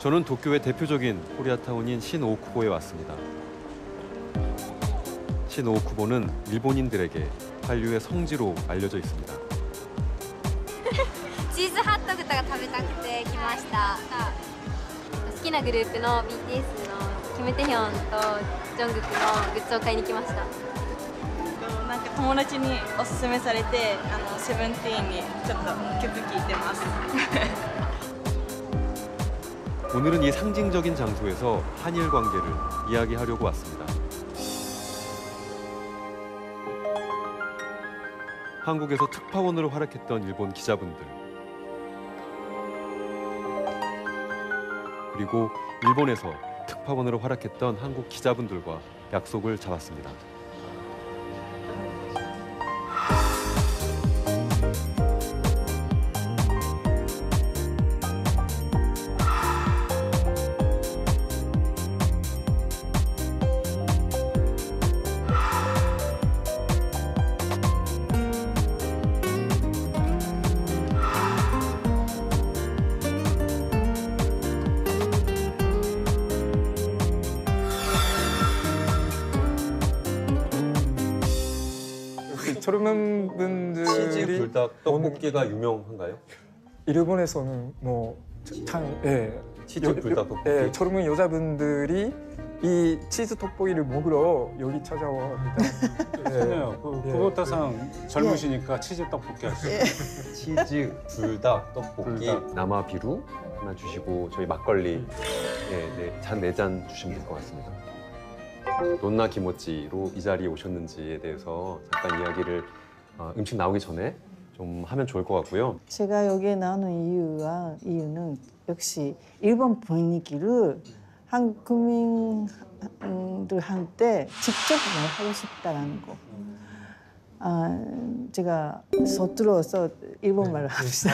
저는 도쿄의 대표적인 코리아타운인 신오쿠보에 왔습니다. 신오쿠보는 일본인들에게 한류의 성지로 알려져 있습니다. チーズハットグとか食べたくて来ました。好きなグループの BTS のキム・テヒョンとジョングクのグッズを買いに来ました。 なんか友達におすすめされて、セブンティーンにちょっと曲聴いてます。 오늘은 이 상징적인 장소에서 한일 관계를 이야기하려고 왔습니다. 한국에서 특파원으로 활약했던 일본 기자분들, 그리고 일본에서 특파원으로 활약했던 한국 기자분들과 약속을 잡았습니다. 젊은 분들이 치즈 불닭 떡볶이가 유명한가요? 일본에서는 뭐 예, 치즈 불닭 떡볶이. 예, 젊은 여자분들이 이 치즈 떡볶이를 먹으러 여기 찾아옵니다. 좋네요. 구보타상 젊으시니까 치즈 떡볶이 하시죠. 치즈 불닭 떡볶이, 남아비루 하나 주시고 저희 막걸리 잔 4잔 주시면 될 것 같습니다. 논나 기모찌로 이 자리에 오셨는지에 대해서 잠깐 이야기를 음식 나오기 전에 좀 하면 좋을 것 같고요. 제가 여기에 나오는 이유는 역시 일본 분위기를 한국 국민들한테 직접 말하고 싶다라는 거. 제가 서툴러서 일본말을 합시다.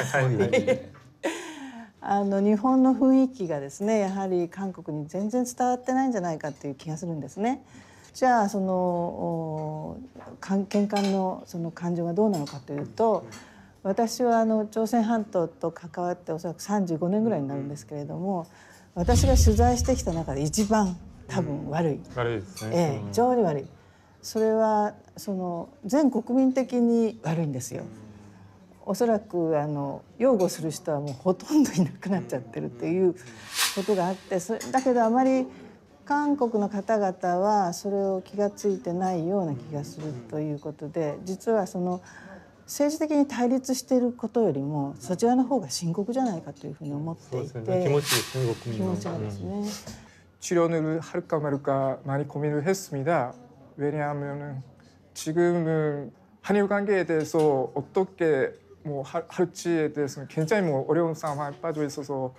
日本の雰囲気がですね、やはり韓国に全然伝わってないんじゃないかっていう気がするんですね。じゃあその喧嘩のその感情がどうなのかというと、私は朝鮮半島と関わっておそらく35年ぐらいになるんですけれども、私が取材してきた中で一番多分悪い。 悪いですね。 非常に悪い。それはその全国民的に悪いんですよ。おそらく擁護する人はもうほとんどいなくなっちゃってるっていうことがあって、だけどあまり韓国の方々はそれを気が付いてないような気がするということで、実はその政治的に対立していることよりもそちらの方が深刻じゃないかというふうに思っていて、気持ちがですね。 출연을 할까 말까 많이 고민을 했습니다. 왜냐하면 지금은 한일 관계에 대해서 어떻게 뭐 할지에 대해서는 굉장히 뭐 어려운 상황에 빠져 있어서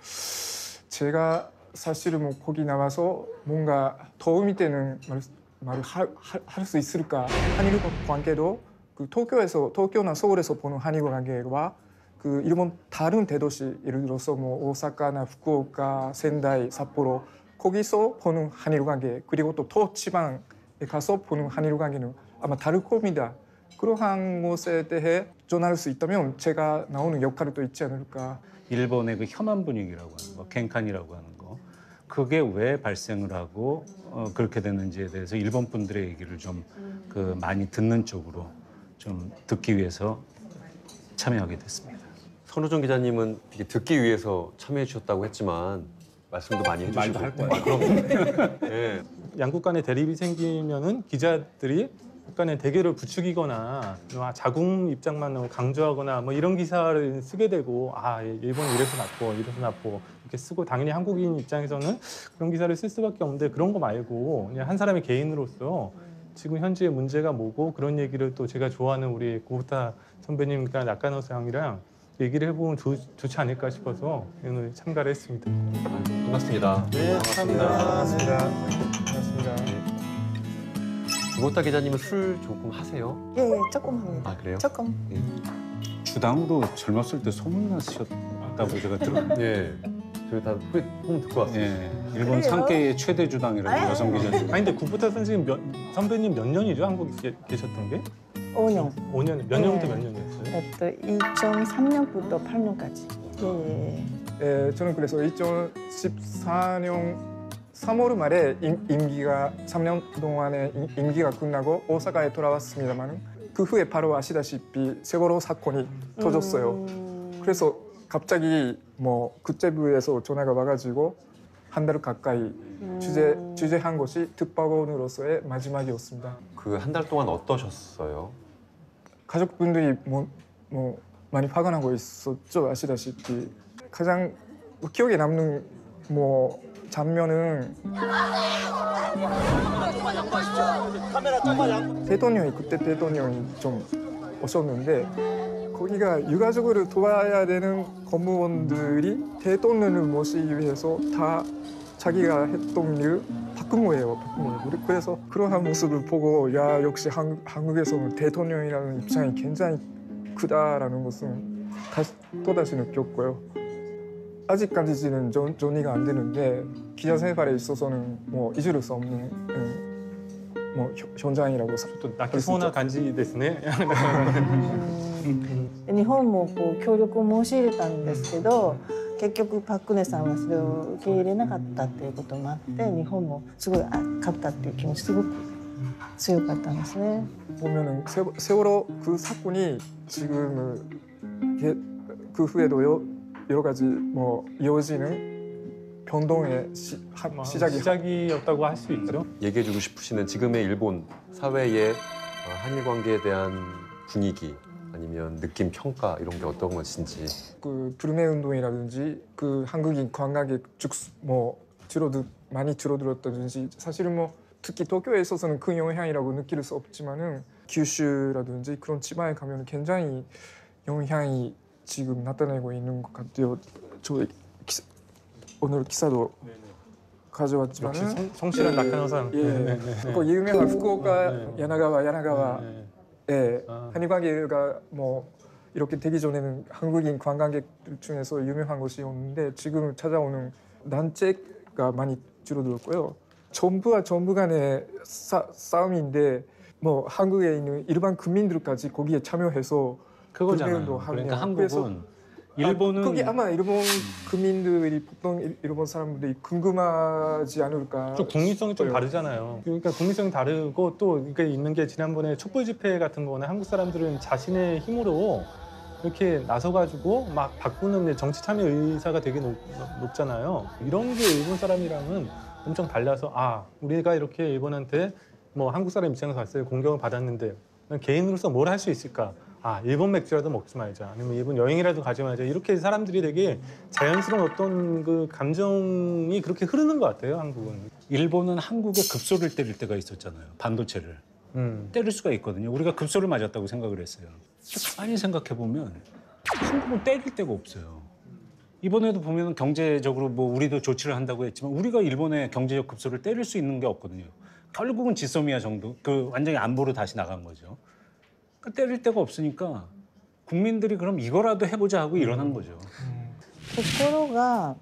제가 사실은 뭐 거기 나와서 뭔가 도움이 되는 말을 할 수 있을까? 한일 관계도 그 도쿄나 서울에서 보는 한일 관계와 그 일본 다른 대도시 예를 들어서 뭐 오사카나 후쿠오카, 센다이, 삿포로 거기서 보는 한일 관계 그리고 또 지방에 가서 보는 한일 관계는 아마 다를 겁니다. 그러한 것에 대해 전할 수 있다면 제가 나오는 역할이 또 있지 않을까. 일본의 그 혐한 분위기라고 하는 거, 갱칸이라고 하는 거, 그게 왜 발생을 하고 그렇게 되는지에 대해서 일본 분들의 얘기를 좀 많이 듣는 쪽으로 좀 듣기 위해서 참여하게 됐습니다. 선우정 기자님은 이게 듣기 위해서 참여해 주셨다고 했지만 말씀도 많이 해주시고. 말도 할 거예요. 네. 양국 간의 대립이 생기면은 기자들이 간의 대결을 부추기거나 자국 입장만 강조하거나 뭐 이런 기사를 쓰게 되고 일본이 이래서 나쁘고 이래서 나쁘고 이렇게 쓰고 당연히 한국인 입장에서는 그런 기사를 쓸 수밖에 없는데 그런 거 말고 그냥 한 사람의 개인으로서 지금 현재의 문제가 뭐고 그런 얘기를 또 제가 좋아하는 우리 고부타 선배님과 나카노 상이랑 얘기를 해보면 좋지 않을까 싶어서 오늘 참가를 했습니다. 반갑습니다. 네, 반갑습니다. 구보타 기자님은 술 조금 하세요? 예, 조금 합니다. 아, 그래요? 조금. 주당으로 젊었을 때 소문나셨다고 제가 들었는데. 예. 저희 다 소문 듣고 왔어요. 예, 일본 상계의 최대 주당이라는 여성 기자님. 근데 구보타 선배님 몇 년이죠? 한국에 계셨던 게? 5년. 5년. 몇 년부터 몇 년이었어요? 2003년부터 8년까지. 예. 저는 그래서 2014년 3월 말에 임기가 3년 동안의 임기가 끝나고 오사카에 돌아왔습니다만 그 후에 바로 아시다시피 세월호 사건이 터졌어요. 그래서 갑자기 뭐 국제부에서 전화가 와가지고 한 달 가까이 주재한 것이 특파원으로서의 마지막이었습니다. 그 한 달 동안 어떠셨어요? 가족분들이 뭐 많이 화가 나고 있었죠. 아시다시피 가장 기억에 남는 뭐 장면은 그때 대통령이 좀 오셨는데 거기가 유가족을 도와야 되는 공무원들이 대통령을 모시기 위해서 다 자기가 했던 일 박근무예요. 그래서 그러한 모습을 보고 야 역시 한국에서는 대통령이라는 입장이 굉장히 크다라는 것을 또다시 느꼈고요. 아직까지는 정리가 안 되는데 기자 생활에 있어서는 뭐 잊을 수 없는 뭐 현장이라고 또 나키 소나 간지ですね。 日本もこう協力を申し入れたんですけど結局パク・クネさんはそれを受け入れなかったっていうこともあって日本もすごい勝ったっていう気持ちすごく強かったんですね。 보면은 세월호 그 사건이 지금 그 후에도 여러 가지 뭐 이어지는 변동의 시작이었다고 할 수 있죠. 얘기해주고 싶으시는 지금의 일본 사회의 한일 관계에 대한 분위기 아니면 느낌, 평가 이런 게 어떤 것인지. 그 불매 운동이라든지 그 한국인 관광객 뭐 많이 줄어들었다든지 사실은 뭐 특히 도쿄에 있어서는 큰 영향이라고 느낄 수 없지만은 규슈라든지 그런 지방에 가면 굉장히 영향이 지금 나타내고 있는 것 같아요. 저 오늘 기사도 가져왔지만 역시 성실한 낙하노상. 예, 그 유명한 후쿠오카 야나가와의 한일 관계가 뭐 이렇게 되기 전에는 한국인 관광객들 중에서 유명한 곳이었는데 지금 찾아오는 단체가 많이 줄어들었고요. 정부와 정부 간의 싸움인데 뭐 한국에 있는 일반 국민들까지 거기에 참여해서 그거잖아요. 그러니까 한국은 일본은 거기 아마 일본 국민들이 보통 일본 사람들이 궁금하지 않을까. 좀 국민성이 좀 다르잖아요. 그러니까 국민성이 다르고 또 그러니까 있는 게 지난번에 촛불 집회 같은 거는 한국 사람들은 자신의 힘으로 이렇게 나서가지고 막 바꾸는 정치 참여 의사가 되게 높잖아요. 이런 게 일본 사람이랑은 엄청 달라서 아 우리가 이렇게 일본한테 뭐 한국 사람 입장에서 봤을 때 공격을 받았는데 개인으로서 뭘 할 수 있을까? 아 일본 맥주라도 먹지 말자 아니면 일본 여행이라도 가지 말자 이렇게 사람들이 되게 자연스러운 어떤 그 감정이 그렇게 흐르는 것 같아요. 한국은. 일본은 한국에 급소를 때릴 때가 있었잖아요. 반도체를 때릴 수가 있거든요. 우리가 급소를 맞았다고 생각을 했어요. 가만히 생각해 보면 한국은 때릴 데가 없어요. 이번에도 보면 경제적으로 뭐 우리도 조치를 한다고 했지만 우리가 일본의 경제적 급소를 때릴 수 있는 게 없거든요. 결국은 지소미아 정도 그 완전히 안보로 다시 나간 거죠. 그러니까 때릴 데가 없으니까 국민들이 그럼 이거라도 해보자 하고 일어난 거죠. ところが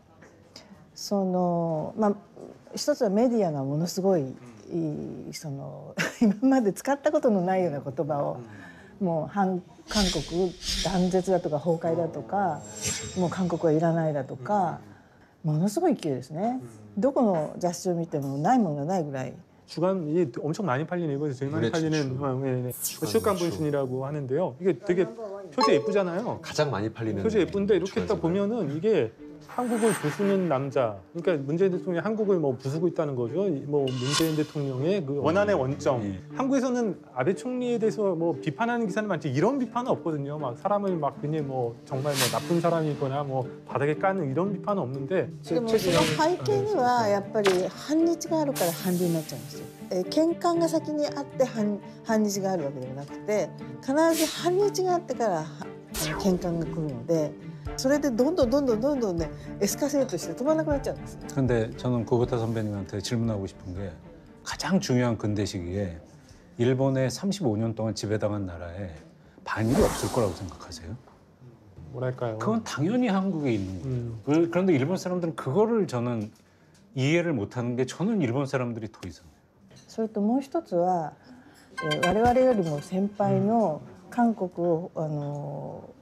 一つはメディアがものすごい今まで使ったことのないような言葉をもう韓国断絶だとか崩壊だとかもう韓国はいらないだとかものすごい勢いですね。どこの雑誌を見てもないものがないぐらい。 주간이 엄청 많이 팔리는 일본에서 제일 많이 팔리는 슈간 분신이라고 하는데요. 이게 되게 표지 예쁘잖아요. 가장 많이 팔리는 표지 예쁜데 이렇게 딱 보면은 이게 한국을 부수는 남자. 그러니까 문재인 대통령이 한국을 뭐 부수고 있다는 거죠. 뭐 문재인 대통령의 그 원한의 원점. 한국에서는 아베 총리에 대해서 뭐 비판하는 기사는 많지 이런 비판은 없거든요. 막 사람을 막 그냥 뭐 정말 뭐 나쁜 사람이거나 뭐 바닥에 까는 이런 비판은 없는데. でもその背景にはやっぱり反日があるから反日になっちゃうんですよ。喧嘩が先にあって反日があるわけではなくて必ず反日があってから喧嘩が来るので。 それでどんどんねエスカレートして止まらなくなっちゃうんです。 근데 저는 고부타 선배님한테 질문하고 싶은 게 가장 중요한 근대 시기에 일본에 35년 동안 지배당한 나라에 반일이 없을 거라고 생각하세요? 뭐랄까요? 그건 당연히 한국에 있는 거예요. 그런데 일본 사람들은 그거를 저는 이해를 못하는 게 저는 일본 사람들이 더 이상해요. それともう一つは我々よりも先輩の韓国を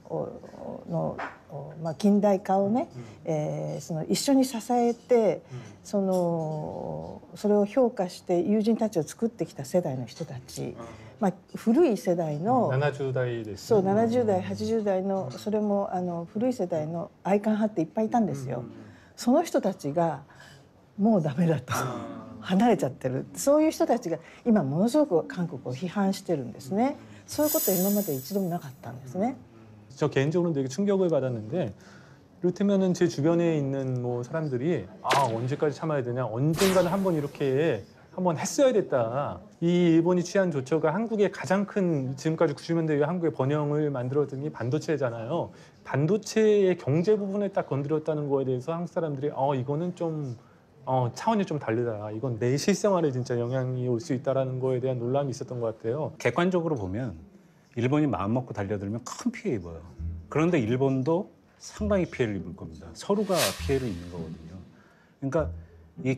まあ、近代化をね、その一緒に支えてそれを評価して友人たちを作ってきた世代の人たち、まあ、古い世代の 70代です、 そう70代80代のそれも古い世代の愛韓派っていっぱいいたんですよ。その人たちがもうダメだと離れちゃってる、そういう人たちが今ものすごく韓国を批判してるんですね。そういうことは今まで一度もなかったんですね。 저 개인적으로는 되게 충격을 받았는데 이를테면은 제 주변에 있는 뭐 사람들이 아 언제까지 참아야 되냐, 언젠가는 한번 이렇게 한번 했어야 됐다. 이 일본이 취한 조처가 한국의 가장 큰 지금까지 90년대 이후 한국의 번영을 만들었던 게 반도체잖아요. 반도체의 경제 부분을 딱 건드렸다는 거에 대해서 한국 사람들이 이거는 좀 차원이 좀 다르다. 이건 내 실생활에 진짜 영향이 올 수 있다라는 거에 대한 놀람이 있었던 것 같아요. 객관적으로 보면 일본이 마음 먹고 달려들면 큰 피해 입어요. 그런데 일본도 상당히 피해를 입을 겁니다. 서로가 피해를 입는 거거든요. 그러니까 이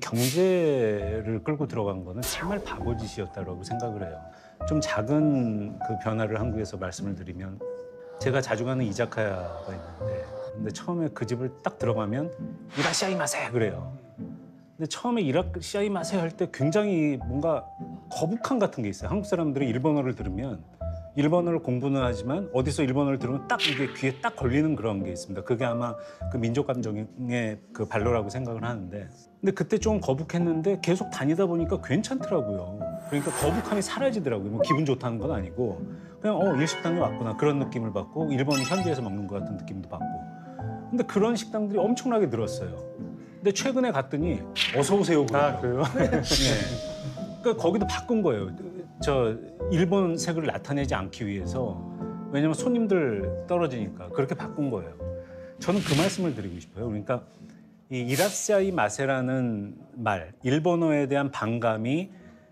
경제를 끌고 들어간 거는 정말 바보짓이었다고 생각을 해요. 좀 작은 그 변화를 한국에서 말씀을 드리면 제가 자주 가는 이자카야가 있는데 근데 처음에 그 집을 딱 들어가면 이라시아이 마세 그래요. 근데 처음에 이라시아이 마세 할 때 굉장히 뭔가 거북함 같은 게 있어요. 한국 사람들이 일본어를 들으면 일본어를 공부는 하지만 어디서 일본어를 들으면 딱 이게 귀에 딱 걸리는 그런 게 있습니다. 그게 아마 그 민족 감정의 그 발로라고 생각을 하는데 근데 그때 좀 거북했는데 계속 다니다 보니까 괜찮더라고요. 그러니까 거북함이 사라지더라고요. 뭐 기분 좋다는 건 아니고 그냥 일식당에 왔구나 그런 느낌을 받고 일본 현지에서 먹는 것 같은 느낌도 받고 근데 그런 식당들이 엄청나게 늘었어요. 근데 최근에 갔더니 어서 오세요 그러더라고요. 아, 그래요? 네. 그러니까 거기도 바꾼 거예요. 저 일본색을 나타내지 않기 위해서 왜냐면 손님들 떨어지니까 그렇게 바꾼 거예요. 저는 그 말씀을 드리고 싶어요. 그러니까 이 이라시아이 마세라는 말, 일본어에 대한 반감이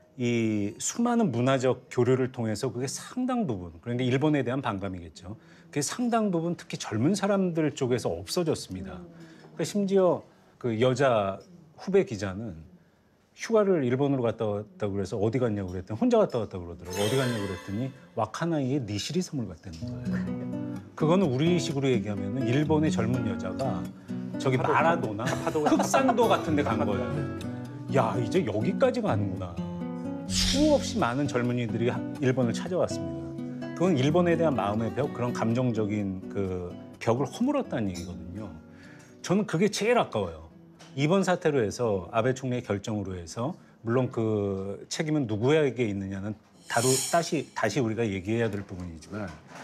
이 수많은 문화적 교류를 통해서 그게 상당 부분, 그러니까 일본에 대한 반감이겠죠. 그게 상당 부분 특히 젊은 사람들 쪽에서 없어졌습니다. 그러니까 심지어 그 여자 후배 기자는 휴가를 일본으로 갔다 왔다고 그래서 어디 갔냐고 그랬더니 혼자 갔다 왔다고 그러더라고요. 어디 갔냐고 그랬더니 와카나이에 니시리 섬을 갔다는 거예요. 그거는 우리식으로 얘기하면 일본의 젊은 여자가 저기 마라도나 흑산도 같은 데 간 거예요. 야, 이제 여기까지 가는구나. 수없이 많은 젊은이들이 일본을 찾아왔습니다. 그건 일본에 대한 마음의 벽, 그런 감정적인 그 벽을 허물었다는 얘기거든요. 저는 그게 제일 아까워요. 이번 사태로 해서 아베 총리의 결정으로 해서 물론 그 책임은 누구에게 있느냐는 다시 우리가 얘기해야 될 부분이지만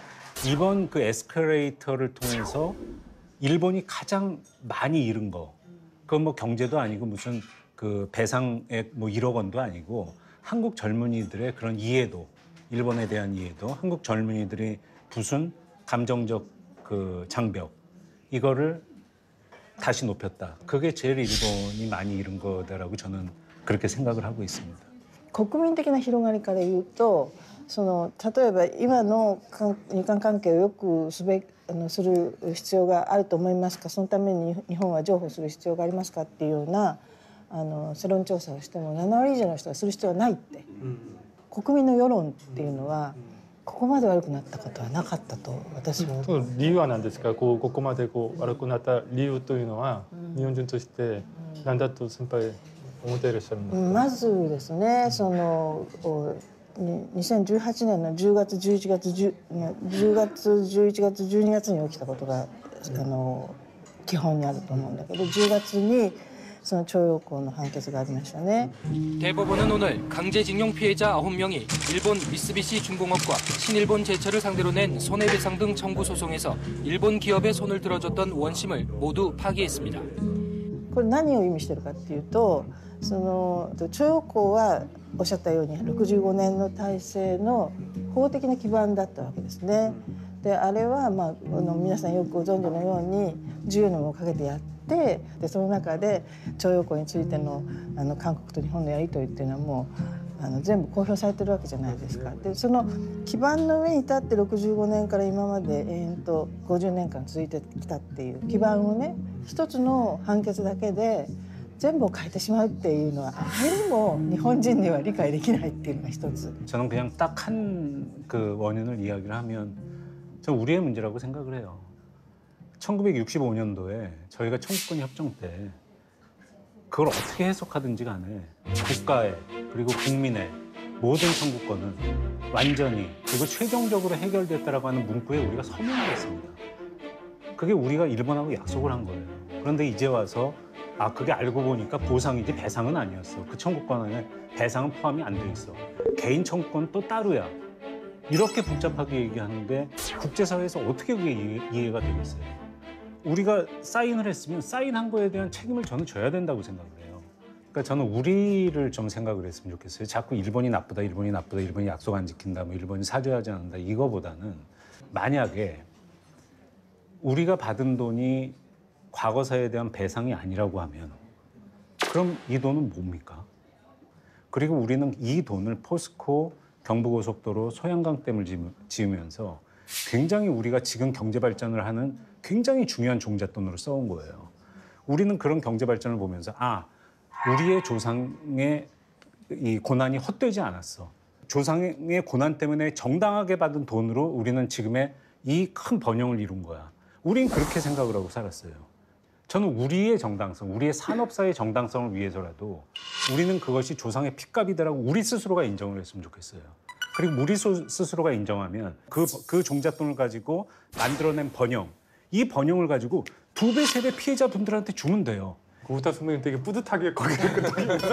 이번 그 에스컬레이터를 통해서 일본이 가장 많이 잃은 거 그건 뭐 경제도 아니고 무슨 그 배상액 뭐 1억 원도 아니고 한국 젊은이들의 그런 이해도 일본에 대한 이해도 한국 젊은이들이 부순 감정적 그 장벽 이거를 다시 높였다. 그게 제일 일본이 많이 잃은 거다라고 저는 그렇게 생각을 하고 있습니다. 国民的な広がりから言うと例えば今の日韓関係を良くする必要があると思いますか、そのために日本は譲歩する必要がありますかっていうような世論調査をしても7割以上の人がする必要はないって、国民の世論っていうのはここまで悪くなったことはなかったと私も。 理由は何ですか。ここまで悪くなった理由というのは、日本人として何だと先輩思っていらっしゃるんですか。 まずですね、2018年の10月11月10月11月12月に起きたことが基本にあると思うんだけど、10月にその徴用工の判決がありましたね。 대법원은 오늘 강제징용 피해자 9명이 일본 미쓰비시 중공업과 신일본 제철을 상대로 낸 손해배상 등 청구 소송에서 일본 기업의 손을 들어줬던 원심을 모두 파기했습니다. これ何を意味してるかっていうと、徴用工はおっしゃったように65年の体制の法的な基盤だったわけですね。であれは皆さんよくご存知のように14年もかけてやって。でその中で徴用工についての韓国と日本のやり取りっていうのはもう全部公表されてるわけじゃないですか。でその基盤の上に立って65年から今まで延々と50年間続いてきたっていう基盤をね一つの判決だけで全部を変えてしまうっていうのはあまりにも日本人には理解できないっていうのが一つ。 저는 그냥 딱 한 그 원인을 이야기를 하면 저는 우리의 문제라고 생각을 해요. 1965년도에 저희가 청구권 협정 때 그걸 어떻게 해석하든지 간에 국가의 그리고 국민의 모든 청구권은 완전히 그리고 최종적으로 해결됐다라고 하는 문구에 우리가 서명을 했습니다. 그게 우리가 일본하고 약속을 한 거예요. 그런데 이제 와서 그게 알고 보니까 보상이지 배상은 아니었어. 그 청구권 안에 배상은 포함이 안 돼 있어. 개인 청구권 또 따로야. 이렇게 복잡하게 얘기하는데 국제사회에서 어떻게 그게 이해가 되겠어요? 우리가 사인을 했으면 사인한 거에 대한 책임을 저는 져야 된다고 생각을 해요. 그러니까 저는 우리를 좀 생각을 했으면 좋겠어요. 자꾸 일본이 나쁘다, 일본이 나쁘다, 일본이 약속 안 지킨다, 뭐 일본이 사죄하지 않는다 이거보다는 만약에 우리가 받은 돈이 과거사에 대한 배상이 아니라고 하면 그럼 이 돈은 뭡니까? 그리고 우리는 이 돈을 포스코 경부고속도로 소양강댐을 지으면서 굉장히 우리가 지금 경제 발전을 하는 굉장히 중요한 종잣돈으로 써온 거예요. 우리는 그런 경제 발전을 보면서 우리의 조상의 이 고난이 헛되지 않았어. 조상의 고난 때문에 정당하게 받은 돈으로 우리는 지금의 이 큰 번영을 이룬 거야. 우린 그렇게 생각을 하고 살았어요. 저는 우리의 정당성, 우리의 산업사의 정당성을 위해서라도 우리는 그것이 조상의 핏값이다라고 우리 스스로가 인정을 했으면 좋겠어요. 그리고 우리 스스로가 인정하면 그 종잣돈을 가지고 만들어낸 번영, 이 번영을 가지고 2배, 3배 피해자분들한테 주면 돼요. 우타 선배님 되게 뿌듯하게 거기를 끄덕이면서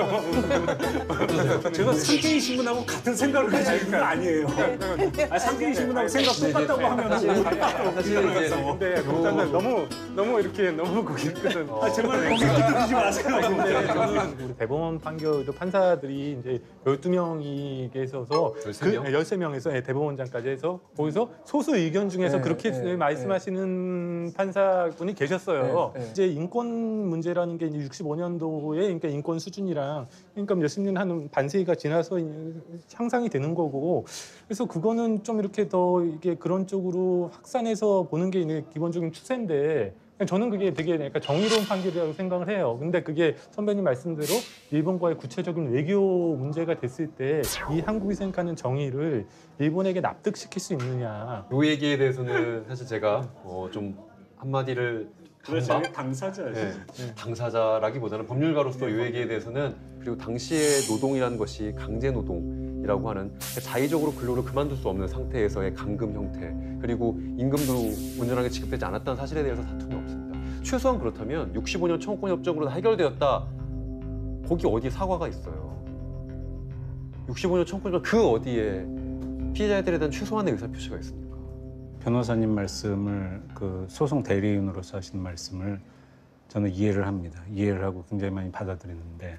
제가 상계인 신분하고 같은 생각을 가지고 있는 건 아니에요. 상계인 신분하고 생각 똑같다고 하면 사실 이제 근데 저는 너무 이렇게 너무 거기를 끄덕. 정말 거기 끄덕이지 마세요. 저는 우리 대법원 판결도 판사들이 이제 12명이 계셔서 13명에서 대법원장까지 해서 거기서 소수 의견 중에서 그렇게 말씀하시는 판사분이 계셨어요. 이제 인권 문제라는 게 65년도에 그러니까 인권 수준이랑 그러니까 몇십 년 한 반세기가 지나서 향상이 되는 거고 그래서 그거는 좀 이렇게 더 이게 그런 쪽으로 확산해서 보는 게 기본적인 추세인데 저는 그게 되게 약간 정의로운 판결이라고 생각을 해요. 근데 그게 선배님 말씀대로 일본과의 구체적인 외교 문제가 됐을 때 이 한국이 생각하는 정의를 일본에게 납득시킬 수 있느냐. 이 얘기에 대해서는 사실 제가 좀 한마디를 당사자죠. 당사자라기보다는 법률가로서 이 얘기에 대해서는 그리고 당시의 노동이라는 것이 강제 노동이라고 하는 자의적으로 근로를 그만둘 수 없는 상태에서의 감금 형태 그리고 임금도 온전하게 지급되지 않았다는 사실에 대해서 다툼이 없습니다. 최소한 그렇다면 65년 청구권 협정으로 해결되었다. 거기 어디에 사과가 있어요. 65년 청구권 협정 그 어디에 피해자들에 대한 최소한의 의사표시가 있습니까? 변호사님 말씀을 그 소송 대리인으로서 하신 말씀을 저는 이해를 합니다. 이해를 하고 굉장히 많이 받아들이는데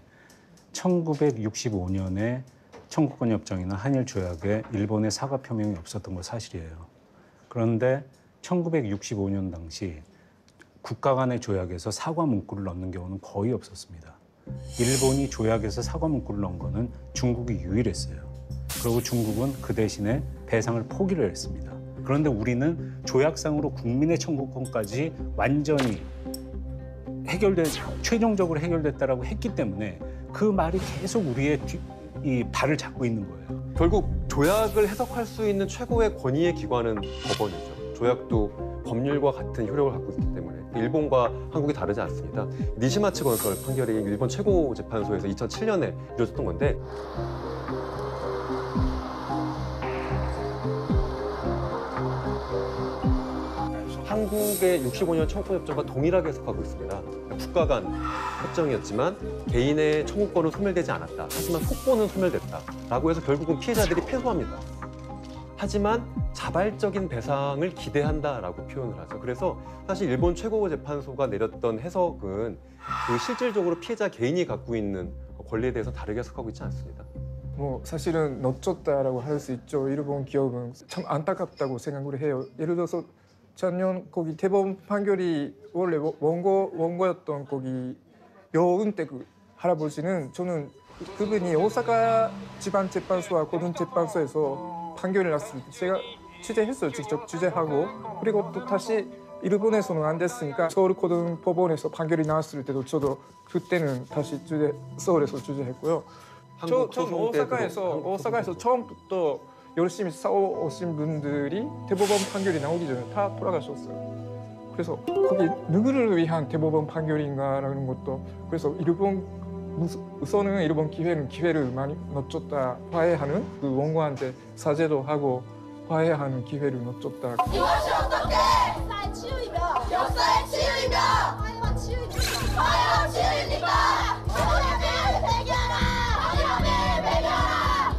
1965년에 청구권 협정이나 한일 조약에 일본의 사과 표명이 없었던 건 사실이에요. 그런데 1965년 당시 국가 간의 조약에서 사과 문구를 넣는 경우는 거의 없었습니다. 일본이 조약에서 사과 문구를 넣은 거는 중국이 유일했어요. 그리고 중국은 그 대신에 배상을 포기를 했습니다. 그런데 우리는 조약상으로 국민의 청구권까지 완전히 최종적으로 해결됐다라고 했기 때문에 그 말이 계속 우리의 이 발을 잡고 있는 거예요. 결국 조약을 해석할 수 있는 최고의 권위의 기관은 법원이죠. 조약도 법률과 같은 효력을 갖고 있기 때문에 일본과 한국이 다르지 않습니다. 니시마츠 건설 판결이 일본 최고재판소에서 2007년에 이루어졌던 건데 한국의 65년 청구권 협정과 동일하게 해석하고 있습니다. 국가 간 협정이었지만 개인의 청구권은 소멸되지 않았다. 하지만 속보는 소멸됐다라고 해서 결국은 피해자들이 패소합니다. 하지만 자발적인 배상을 기대한다라고 표현을 하죠. 그래서 사실 일본 최고재판소가 내렸던 해석은 그 실질적으로 피해자 개인이 갖고 있는 권리에 대해서 다르게 해석하고 있지 않습니다. 뭐 사실은 놓쳤다라고 할 수 있죠. 일본 기업은 참 안타깝다고 생각을 해요. 예를 들어서 작년 거기 대법원 판결이 원래 원고였던 거기 여은택 그 할아버지는 저는 그분이 오사카 지방재판소와 고등재판소에서 판결이 났을 때 제가 취재했어요. 직접 취재하고 그리고 또 다시 일본에서는 안 됐으니까 서울 고등법원에서 판결이 나왔을 때도 저도 그때는 다시 서울에서 취재했고요. 전 오사카에서 처음부터 열심히 싸워오신 분들이 대법원 판결이 나오기 전에 다 돌아가셨어요. 그래서 거기 누구를 위한 대법원 판결인가라는 것도 그래서 우선은 일본 기회를 많이 놓쳤다. 화해하는 그 원고한테 사죄도 하고 화해하는 기회를 놓쳤다. 이것이 어떻게 역사의 치유이며 역사의 치유이며 화해와 치유입니까? 화해와 치유입니까? 화해를 배겨라! 화해를 배겨라!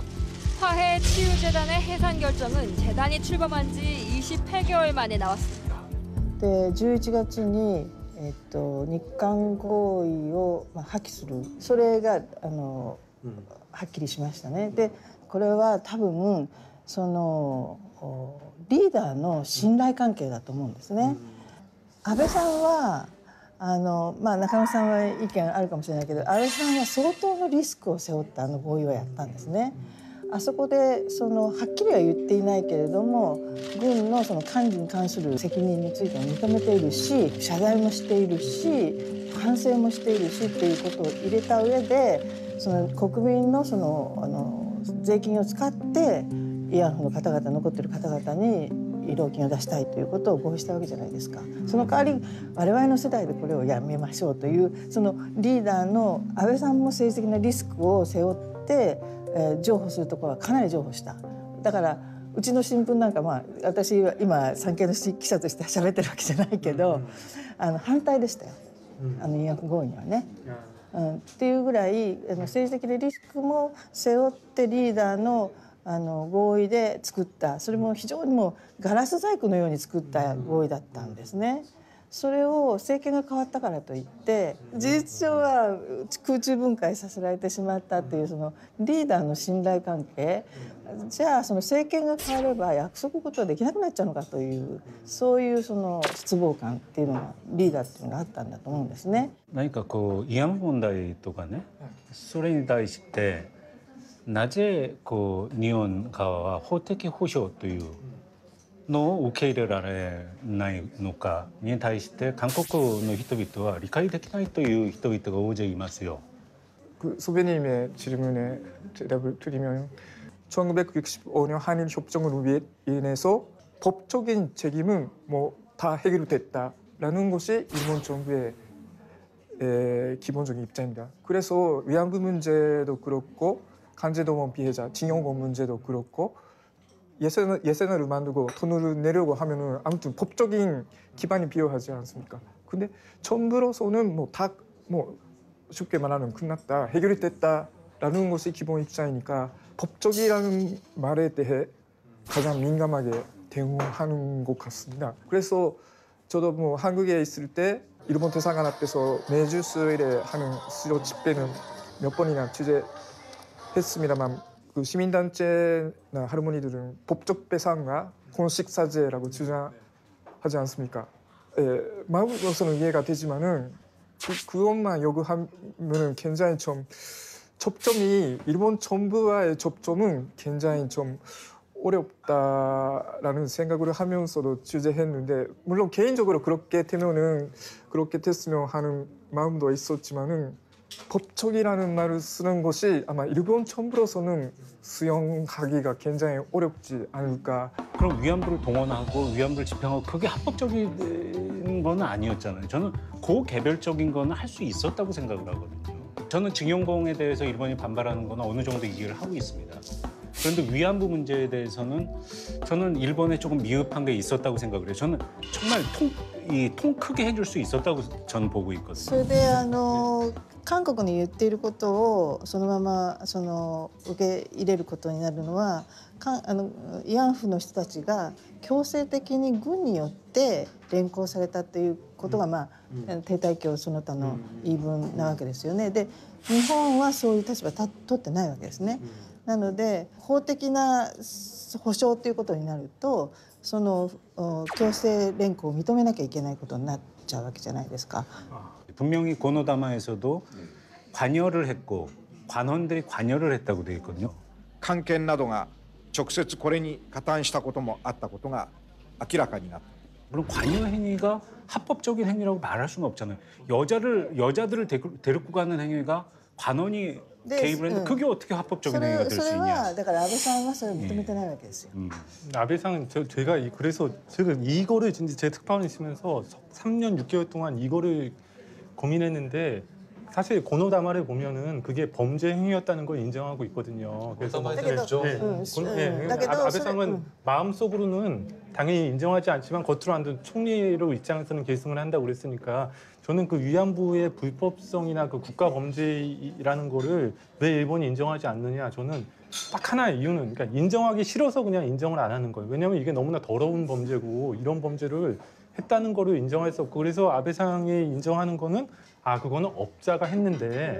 화해 치유재단의 해산 결정은 재단이 출범한 지 28개월 만에 나왔습니다. で11月に、日韓合意を破棄するそれがはっきりしましたね。でこれは多分そのリーダーの信頼関係だと思うんですね。安倍さんは中野さんは意見あるかもしれないけど安倍さんは相当のリスクを背負って合意をやったんですね。あそこではっきりは言っていないけれども軍の管理に関する責任についても認めているし謝罪もしているし反省もしているしっていうことを入れた上で国民の税金を使って慰安婦の方々残っている方々に慰労金を出したいということを合意したわけじゃないですか。その代わり我々の世代でこれをやめましょうというリーダーの安倍さんも政治的なリスクを背負って譲歩するところはかなり譲歩した。だからうちの新聞なんか私は今産経の記者として喋ってるわけじゃないけど反対でしたよ慰安婦合意にはね。っていうぐらい政治的なリスクも背負ってリーダーの合意で作ったそれも非常にもうガラス細工のように作った合意だったんですね。それを政権が変わったからといって事実上は空中分解させられてしまったっていうリーダーの信頼関係じゃあ政権が変われば約束事はできなくなっちゃうのかというそういう失望感っていうのがリーダーっていうのがあったんだと思うんですね。 何か慰安婦問題とかねそれに対してなぜ日本側は法的保障というのを受け入れられないのかに対して韓国の人々は理解できないという人々が大勢いますよ。 소배님의 질문에 대답을 드리면 1965년 한일 협정으로 인해서 법적인 책임은 다 해결됐다라는 것이 일본 정부의 기본적인 입장입니다. 그래서 위안부 문제도 그렇고 강제동원 피해자, 징용권 문제도 그렇고 예산을 만들고 돈을 내려고 하면은 아무튼 법적인 기반이 필요하지 않습니까? 근데 정부로서는 다 쉽게 말하면 끝났다, 해결이 됐다라는 것이 기본 입장이니까 법적이라는 말에 대해 가장 민감하게 대응하는 것 같습니다. 그래서 저도 한국에 있을 때 일본 대사관 앞에서 매주 수요일에 하는 수요 집회는 몇 번이나 취재했습니다만 그 시민단체나 할머니들은 법적 배상과 공식 사죄라고 주장하지 않습니까? 마음으로서는 이해가 되지만은 그것만 요구하면은 굉장히 좀 접점이 일본 정부와의 접점은 굉장히 좀 어렵다라는 생각을 하면서도 취재했는데 물론 개인적으로 그렇게 되면은 그렇게 됐으면 하는 마음도 있었지만은 법적이라는 말을 쓰는 것이 아마 일본 정부로서는 수용하기가 굉장히 어렵지 않을까. 그럼 위안부를 동원하고 위안부를 집행하고 그게 합법적인 건 아니었잖아요. 저는 고개별적인 건 할 수 있었다고 생각을 하거든요. 저는 징용공에 대해서 일본이 반발하는 건 어느 정도 이해를 하고 있습니다. 그런데 위안부 문제에 대해서는 저는 일본에 조금 미흡한 게 있었다고 생각을 해요. 저는 정말 통 크게 해줄 수 있었다고 저는 보고 있거든요. それで韓国に言っていることをそのまま受け入れることになるのは慰安婦の人たちが強制的に軍によって連行されたということが、停滞教その他の言い分なわけですよね。で日本はそういう立場取ってないわけですね。なので法的な保障ということになると強制連行を認めなきゃいけないことになっちゃうわけじゃないですか。 분명히 고노다마에서도 관여를 했고 관원들이 관여를 했다고 되어 있거든요. 関係などが直接これに加担したこともあったことが明らかになった。 물론 관여 행위가 합법적인 행위라고 말할 수는 없잖아요. 여자들을 데리고 가는 행위가 관원이 개입을 했는데 그게 어떻게 합법적인 행위가 될 수 それ 있냐? はだから安倍さんはそれを認めてないわけですよ。 아베상 제가 그래서 지금 이거를 진짜 제 특파원이 있으면서 3년 6개월 동안 이거를 고민했는데 사실 고노다마를 보면은 그게 범죄 행위였다는 걸 인정하고 있거든요. 그래서 뭐, 아베상은 마음속으로는 당연히 인정하지 않지만 겉으로 안 총리로 입장에서는 결승을 한다고 그랬으니까 저는 그 위안부의 불법성이나 그 국가 범죄라는 거를 왜 일본이 인정하지 않느냐 저는 딱 하나의 이유는 그러니까 인정하기 싫어서 그냥 인정을 안 하는 거예요. 왜냐하면 이게 너무나 더러운 범죄고 이런 범죄를 했다는 거를 인정할 수 없고 그래서 아베상이 인정하는 거는 아 그거는 업자가 했는데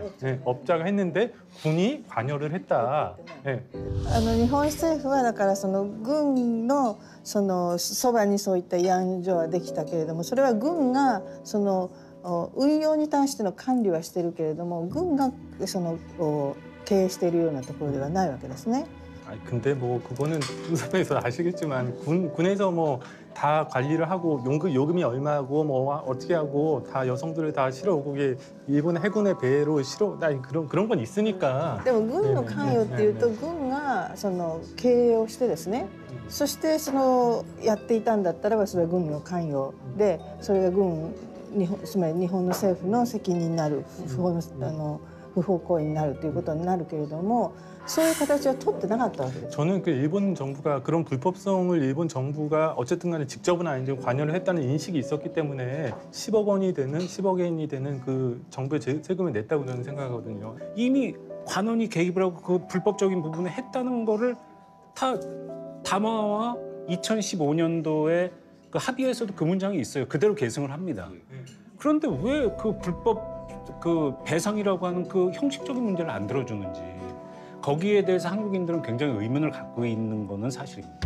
군이 관여를 했다. 日本政府はだからその軍のそばにそういった慰安所はできたけれどもそれは軍がその運用に対しての管理はしてるけれども軍がその経営しているようなところではないわけですね。 근데 뭐 그거는 선생님께서 아시겠지만 군에서 뭐 다 관리를 하고 요금이 얼마고 뭐 어떻게 하고 다 여성들을 다 실어오고 그게 일본 해군의 배로 실어 그런 건 있으니까. でも軍の関与っていうと軍がその経営をしてですね。そしてそのやっていたんだったらばそれは軍の関与でそれがつまり日本の政府の責任になる不法行為になるということになるけれども。 そういう形は取ってなかったわけです。 저는 그 일본 정부가 그런 불법성을 일본 정부가 어쨌든 간에 직접은 아닌데 관여를 했다는 인식이 있었기 때문에 10억 원이 되는 10억 엔이 되는 그 정부의 세금을 냈다고 저는 생각하거든요. 이미 관원이 개입을 하고 그 불법적인 부분을 했다는 거를 다 담화와 2015년도에 그 합의에서도 그 문장이 있어요. 그대로 계승을 합니다. 그런데 왜 그 불법 그 배상이라고 하는 그 형식적인 문제를 안 들어주는지. 거기에 대해서 한국인들은 굉장히 의문을 갖고 있는 거는 사실입니다.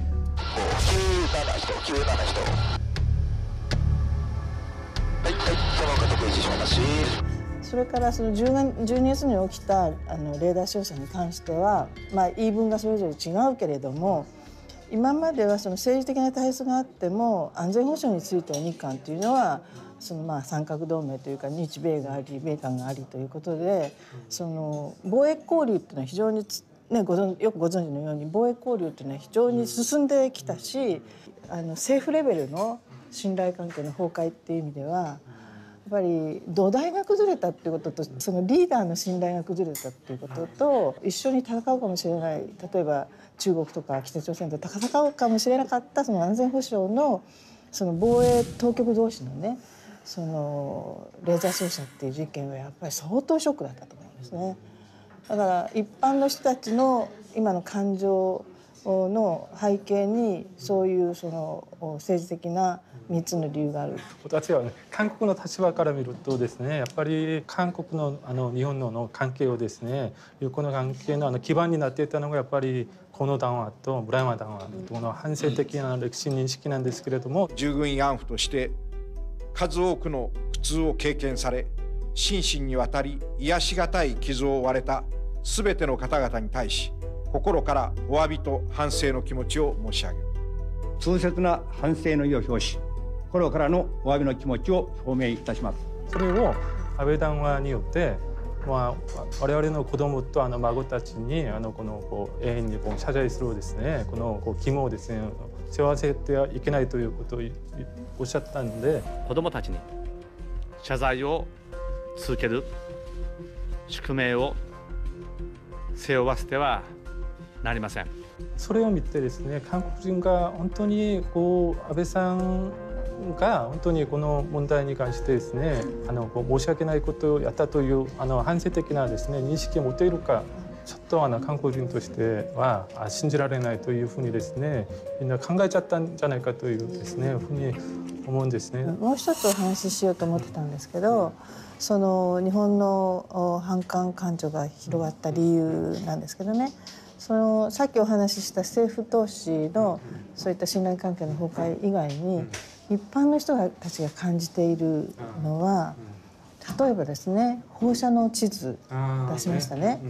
それからその12月に起きたレーダー照射に関しては、言い分がそれぞれ違うけれども、今まではその政治的な対立があっても安全保障については日韓というのは。 その三角同盟というか日米があり米韓がありということでその貿易交流というのは非常に、よくご存知のように貿易交流というのは非常に進んできたし政府レベルの信頼関係の崩壊っていう意味ではやっぱり土台が崩れたっていうこととそのリーダーの信頼が崩れたっていうことと一緒に戦うかもしれない例えば中国とか北朝鮮と戦うかもしれなかったその安全保障のその防衛当局同士のね そのレーザー照射っていう事件はやっぱり相当ショックだったと思うんですね。だから一般の人たちの今の感情の背景にそういうその政治的な3つの理由がある。 私は韓国の立場から見るとですね、やっぱり韓国の日本の関係をですね、友好の関係の基盤になっていたのがやっぱりこの談話と村山談話この反省的な歴史認識なんですけれども、 従軍慰安婦として 数多くの苦痛を経験され心身にわたり癒しがたい傷を負われたすべての方々に対し心からお詫びと反省の気持ちを申し上げる痛切な反省の意を表し心からのお詫びの気持ちを表明いたします。 それを安倍談話によって我々の子供と孫たちにこの永遠に謝罪するですねこの義務をですね背負わせてはいけないということをおっしゃったんで子供たちに謝罪を続ける宿命を背負わせてはなりません。 それを見てですね韓国人が本当に安倍さんが本当にこの問題に関してですね申し訳ないことをやったという反省的なですね認識を持っているかちょっと韓国人としては信じられないというふうにですねみんな考えちゃったんじゃないかというですねふうに思うんですね。 もう一つお話ししようと思ってたんですけどその日本の反韓感情が広がった理由なんですけどねそのさっきお話しした政府同士のそういった信頼関係の崩壊以外に一般の人たちが感じているのは例えばですね放射能地図出しましたね。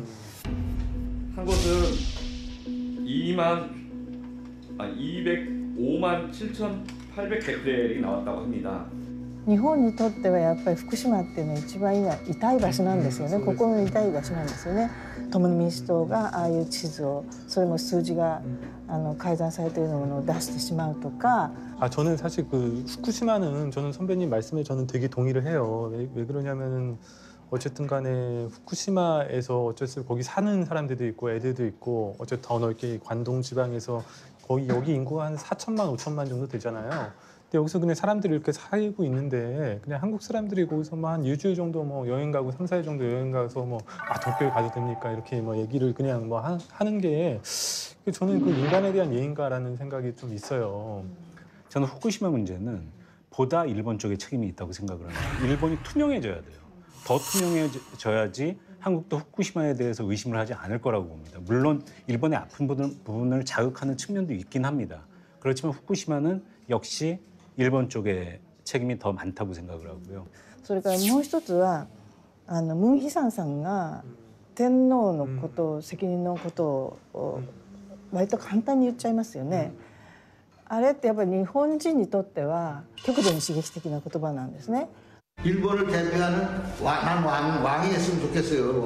한 곳은 205만 7,800 벡렐이 나왔다고 합니다. 日本にとってはやっぱり福島っていうのは一番今痛い場所なんですよね。心の痛い場所なんですよね。共に民主党がああいう地図をそれも数字が改ざんされているものを出してしまうとか. 저는 사실 그 후쿠시마는 저는 선배님 말씀에 저는 되게 동의를 해요. 왜 그러냐면은 어쨌든 간에 후쿠시마에서 어쨌든 거기 사는 사람들도 있고 애들도 있고 어쨌든 더 넓게 관동 지방에서 거기 여기 인구가 한 4천만 5천만 정도 되잖아요. 근데 여기서 그냥 사람들이 이렇게 살고 있는데 그냥 한국 사람들이 거기서 뭐 한 일주일 정도 뭐 여행 가고 3, 4일 정도 여행 가서 뭐 도쿄에 가도 됩니까? 이렇게 뭐 얘기를 그냥 뭐 하는 게 저는 그 인간에 대한 예인가라는 생각이 좀 있어요. 저는 후쿠시마 문제는 보다 일본 쪽에 책임이 있다고 생각을 합니다. 일본이 투명해져야 돼요. 더 투명해져야지 한국도 후쿠시마에 대해서 의심을 하지 않을 거라고 봅니다. 물론 일본의 아픈 부분을 자극하는 측면도 있긴 합니다. 그렇지만 후쿠시마는 역시 일본 쪽에 책임이 더 많다고 생각을 하고요. それからもう一つはムン・ヒサンさんが天皇のこと責任のことを割と簡単に言っちゃいますよね。あれってやっぱり日本人にとっては極度に刺激的な言葉なんですね。 일본을 대표하는 난 왕이 했으면 좋겠어요.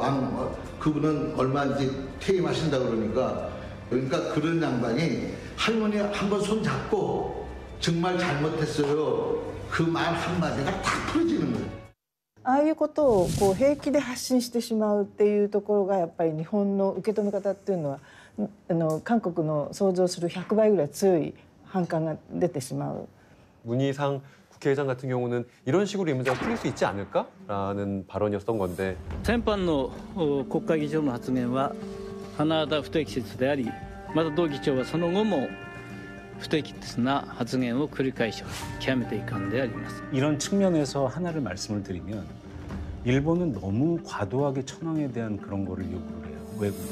그분은 얼마 이제 퇴임하신다 그러니까 그런 양반이 할머니 한번 손 잡고 정말 잘못했어요. 그 말 한마디가 다 풀어지는 거예요. ああいうことをこう平気で発信してしまうっていうところがやっぱり日本の受け止め方っていうのは韓国の想像する100倍ぐらい強い反感が出てしまう. 문희상 국회의장 같은 경우는 이런 식으로 이 문제가 풀릴 수 있지 않을까라는 발언이었던 건데. 先般の国会議長の発言は甚だ不適切であり、また同議長はその後も不適切な発言を繰り返し極めて遺憾であります. 이런 측면에서 하나를 말씀을 드리면 일본은 너무 과도하게 천황에 대한 그런 거를 요구를 해요. 외국에.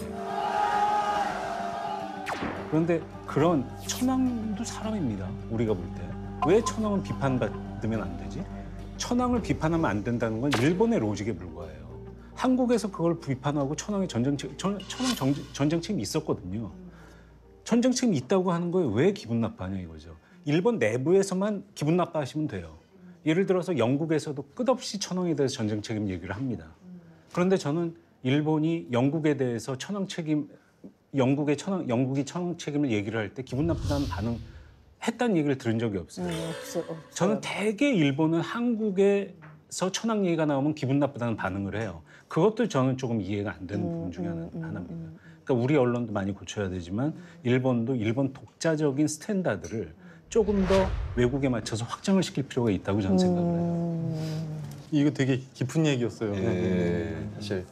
그런데 그런 천황도 사람입니다. 우리가 볼 때. 왜 천황은 비판받으면 안 되지? 천황을 비판하면 안 된다는 건 일본의 로직에 불과해요. 한국에서 그걸 비판하고 천황의 천황 전쟁 책임이 있었거든요. 전쟁 책임이 있다고 하는 거에 왜 기분 나빠하냐 이거죠. 일본 내부에서만 기분 나빠하시면 돼요. 예를 들어서 영국에서도 끝없이 천황에 대해서 전쟁 책임 얘기를 합니다. 그런데 저는 일본이 영국에 대해서 영국이 천황 책임을 얘기를 할 때 기분 나쁘다는 반응 했다는 얘기를 들은 적이 없어요. 저는 대개 일본은 한국에서 천황 얘기가 나오면 기분 나쁘다는 반응을 해요. 그것도 저는 조금 이해가 안 되는 부분 중에 하나입니다. 그러니까 우리 언론도 많이 고쳐야 되지만 일본도 일본 독자적인 스탠다드를 조금 더 외국에 맞춰서 확장을 시킬 필요가 있다고 저는 생각을 해요. 이거 되게 깊은 얘기였어요. 네, 사실.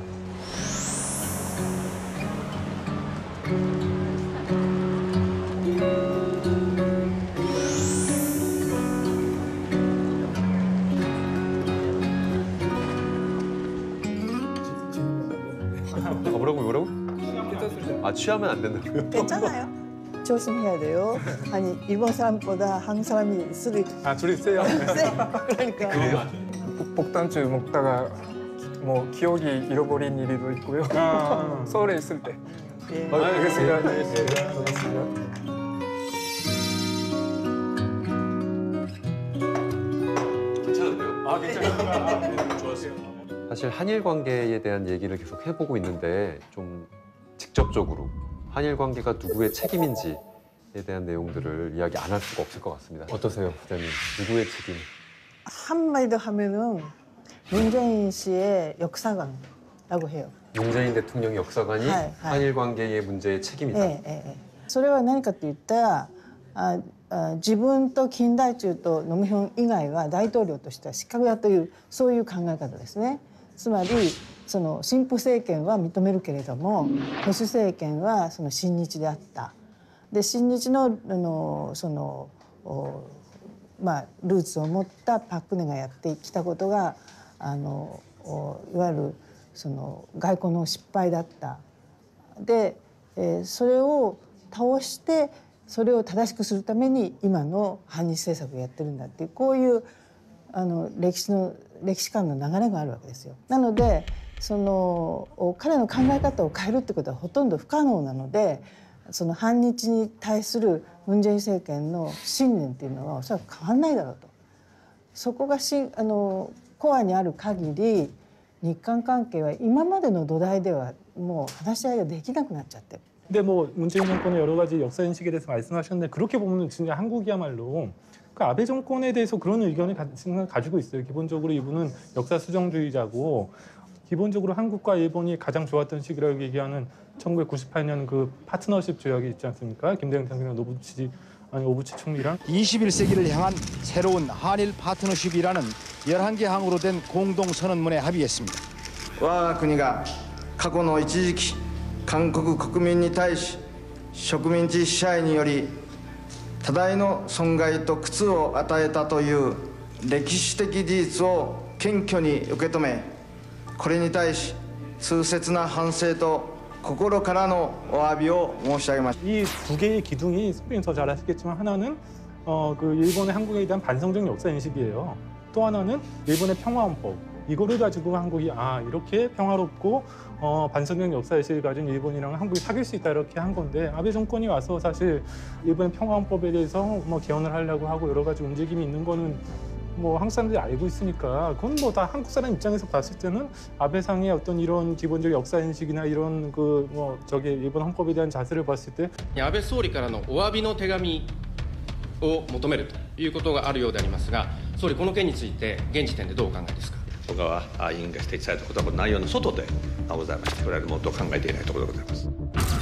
뭐라고? 아, 취하면 안 된다고요? 괜찮아요. 조심해야 돼요. 아니 일본 사람보다 한국 사람이 술이 둘이 세요. 그러니까. 복단주 먹다가 뭐 기억이 잃어버린 일도 있고요. 서울에 있을 때. 예. 알겠습니다. 괜찮은데요? 괜찮아요. 좋았어요. 사실 한일 관계에 대한 얘기를 계속 해보고 있는데 좀 직접적으로 한일 관계가 누구의 책임인지에 대한 내용들을 이야기 안 할 수가 없을 것 같습니다. 어떠세요, 부장님? 누구의 책임? 한마디 더 하면은 문재인 씨의 역사관이라고 해요. 문재인 대통령의 역사관이 한일 관계의 문제의 책임이다. 네. それは何かと言ったら自分と金大中とノムヒョン以外は大統領としては失格だというそういう考え方ですね。つまりその新婦政権は認めるけれども保守政権はその親日であった。で親日のそのルーツを持ったパク・クネがやってきたことがいわゆるその外交の失敗だった。でそれを倒してそれを正しくするために今の反日政策をやってるんだっていうこういう歴史観の流れがあるわけですよ。なのでその彼の考え方を変えるってことはほとんど不可能なのでその反日に対するムン・ジェイン政権の信念っていうのはおそらく変わらないだろうと。 そこがコアにある限り日韓関係は今までの土台ではもう話し合いができなくなっちゃってる。 근데 뭐 문재인 정권의 여러 가지 역사 인식에 대해서 말씀하셨는데 그렇게 보면 진짜 한국이야말로 그 아베 정권에 대해서 그런 의견을 가지고 있어요. 기본적으로 이분은 역사 수정주의자고 기본적으로 한국과 일본이 가장 좋았던 시기라고 얘기하는 1998년 그 파트너십 조약이 있지 않습니까? 김대중 대통령 오부치 총리랑 21세기를 향한 새로운 한일 파트너십이라는 11개 항으로 된 공동선언문에 합의했습니다. 我が国が過去の一時期韓国国民に対し植民地支配により多大の損害と苦痛を与えたという歴史的事実を謙虚に受け止めこれに対し痛切な反省と心からのお詫びを申し上げます。 이 두 개의 기둥이 선배님 더 잘 아시겠지만 하나는 그 일본의 한국에 대한 반성적 역사 인식이에요. 또 하나는 일본의 평화헌법. 이거를 가지고 한국이 이렇게 평화롭고 반성적 역사 인식을 가진 일본이랑 한국이 사귈 수 있다 이렇게 한 건데 아베 정권이 와서 사실 일본의 평화헌법에 대해서 뭐 개헌을 하려고 하고 여러 가지 움직임이 있는 거는 뭐 한국 사람들이 알고 있으니까 그건 뭐 다 한국 사람 입장에서 봤을 때는 아베상의 어떤 이런 기본적 역사 인식이나 이런 그 뭐 저기 일본 헌법에 대한 자세를 봤을 때 安倍総理からのお詫びの手紙を求めるということがあるようでありますが、総理この件について現時点でどうお考えですか。 他は委員が指摘されたことは内容の外でございまして、我々もっと考えていないところでございます。